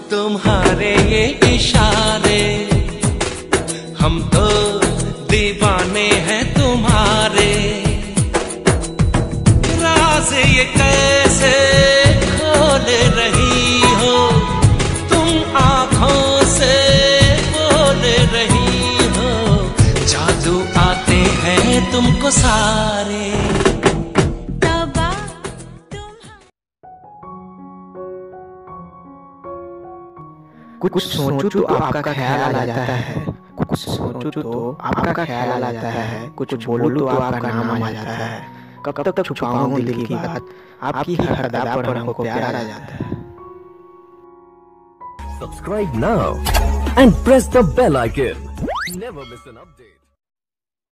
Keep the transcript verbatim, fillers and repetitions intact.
तुम्हारे ये इशारे, हम तो दीवाने हैं तुम्हारे। राज ये कैसे खोल रही हो तुम, आँखों से बोल रही हो। जादू आते हैं तुमको सारे। कुछ सोचो तो आपका ख्याल आ जाता है, कुछ सोचो तो आपका ख्याल आ जाता है, कुछ बोलो तो आपका नाम आ जाता है। कब तक छुपाऊं दिल की बात, आपकी हर अदा पर हमको प्यार आ जाता है। Subscribe now and press the bell icon. Never miss an update.